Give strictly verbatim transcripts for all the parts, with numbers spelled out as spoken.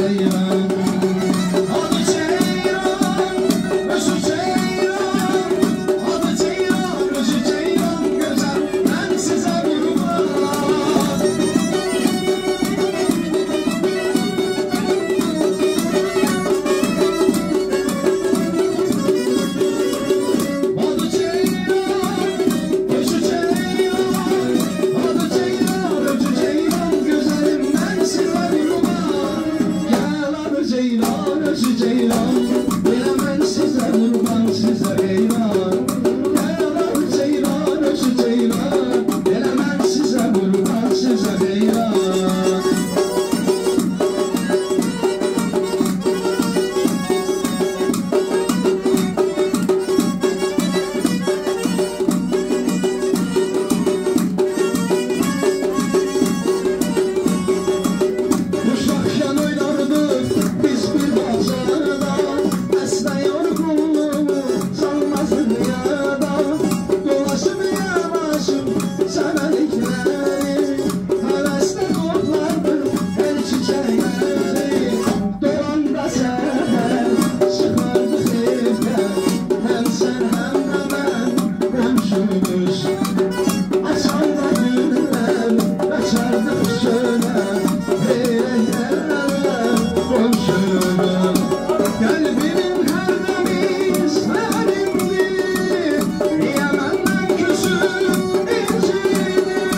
ceylan. Adı ceylan, özü ceylan. Adı ceylan, özü ceylan. Güzel, ben size kurban. Ceylan, özü ceylan, bilemem size kurban, size heyran. Ceylan, ceylan, özü ceylan, bilemem size kurban, size heyran. Uşakken oynardık biz bir bazarda, esne yorgunluğumu salmazdım yada. Dolaşıp yanaşıp sevenlikleri, hevesle koklardım el çiçekleri. Dolanda seher çıkardık evden, hem sen hem de ben komşumuz. Açarda günler, açardık şöyle, kalbimin her demi senindir, niye benden küsüp incidir?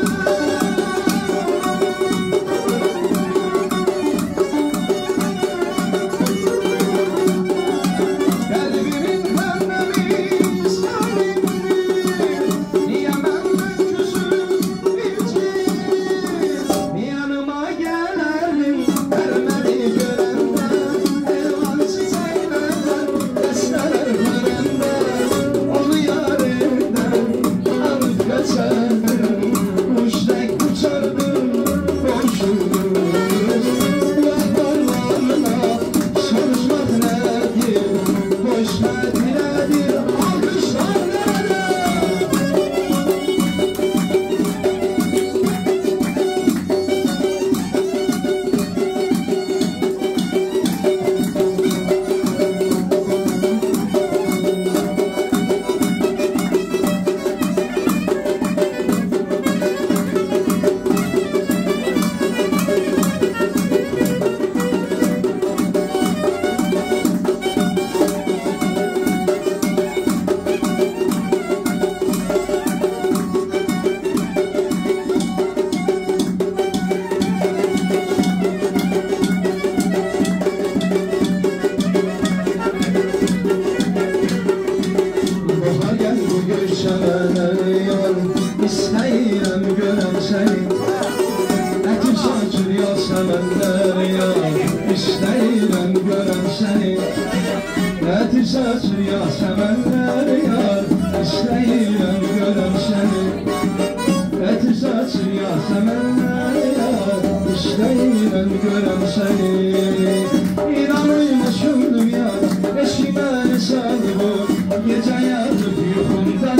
Kalbimin her demi senindir, niye benden küsüp incidir? Yanıma gelerdim vermedi görende, elvan çiçeklerden desteler verende. Onu yarimden alıp kaçardım, kuştek uçardım komşumuz. Yollarına soruşmak nedir, koşmak nedir, alkışlar nerede? Bahar gel bu göçemene yar, istəyirəm görəm səni. Ətim saçır yasemenler yar, istəyirəm görəm səni. Ətim saçır yasemenler yar, istəyirəm görəm səni. Ətim saçır yasemenler yar, istəyirəm görəm səni. İnanmışım dünyada, eşiməni səni bu, gecə yatıp yuxumdan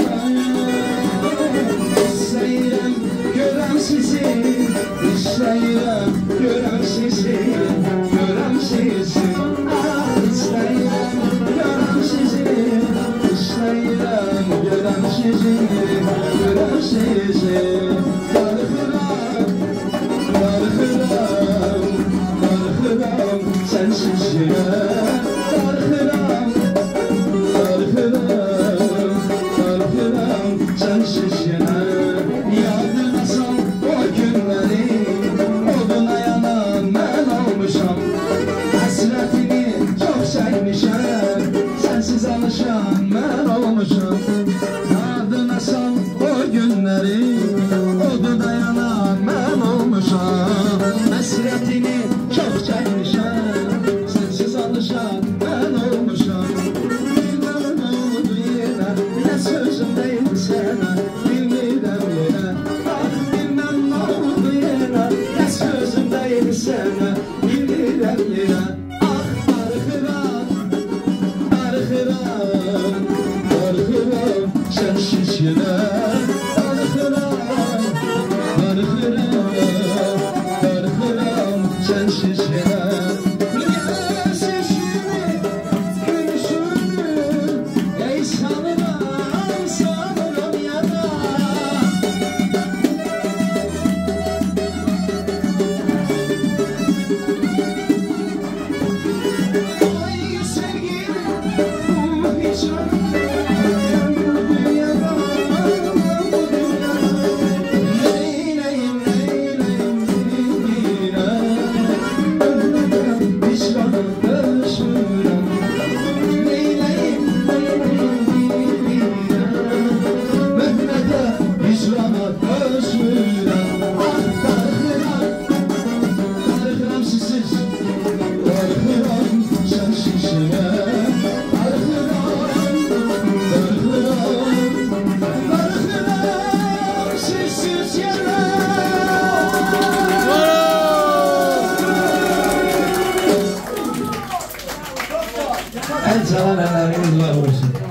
İstəyirəm görəm sizi, istəyirəm görəm sizi, görəm sizi. İstəyirəm görəm sizi, istəyirəm görəm sizi, görəm sizi. Darıxıram, darıxıram, darıxıram sensiz yerə. Darıxıram, darıxıram, darıxıram sensiz yerə. Yadına sal o günləri, oduna yanan mən olmuşam. Həsrətini çox çəkmişəm, sensiz alışan mən olmuşam. Yadına sal o günləri, oduna yanan mən olmuşam. Həsrətini çox çəkmişəm, sensiz alışan mən olmuşam. Bilməm nə oldu yenə, nə sözüm deyil sənə, bilmirəm yenə. Ah, bilməm nə oldu yenə, nə sözüm deyil sənə, bilmirəm yenə. Ah, darıxıram, darıxıram, darıxıram sensiz yenə. Darıxıram, darıxıram, darıxıram sensiz yenə. El çalan elleriniz var olsun.